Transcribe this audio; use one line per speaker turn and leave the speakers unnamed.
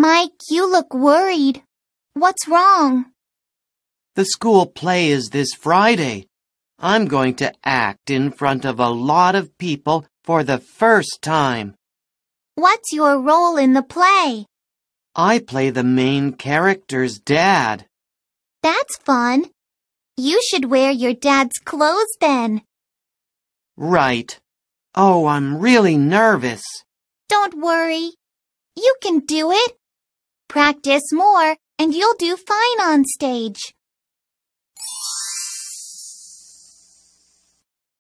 Mike, you look worried. What's wrong?
The school play is this Friday. I'm going to act in front of a lot of people for the first time.
What's your role in the play?
I play the main character's dad.
That's fun. You should wear your dad's clothes then.
Right. Oh, I'm really nervous.
Don't worry. You can do it. Practice more and you'll do fine on stage.